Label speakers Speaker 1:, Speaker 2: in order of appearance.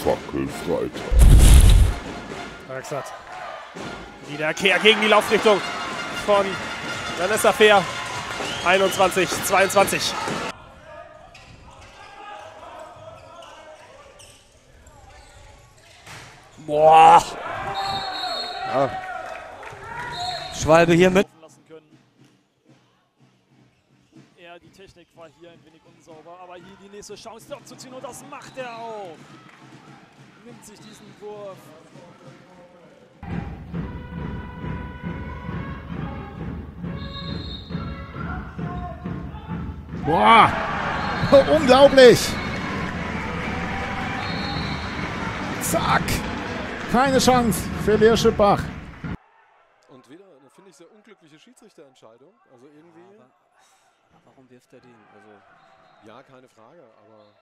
Speaker 1: Fackelfreitag.
Speaker 2: Rexat. Wiederkehr gegen die Laufrichtung von Vanessa Fehr. 21, 22. Boah.
Speaker 3: Ja. Schwalbe hier mit.
Speaker 2: Ja, die Technik war hier ein wenig unsauber, aber hier die nächste Chance dort zu ziehen und das macht er auch. Nimmt sich diesen Wurf.
Speaker 4: Boah, unglaublich. Zack, keine Chance für Lea Schüppbach.
Speaker 5: Und wieder eine, finde ich, sehr unglückliche Schiedsrichterentscheidung. Also irgendwie.
Speaker 3: Aber warum wirft er den? Also
Speaker 5: ja, keine Frage, aber.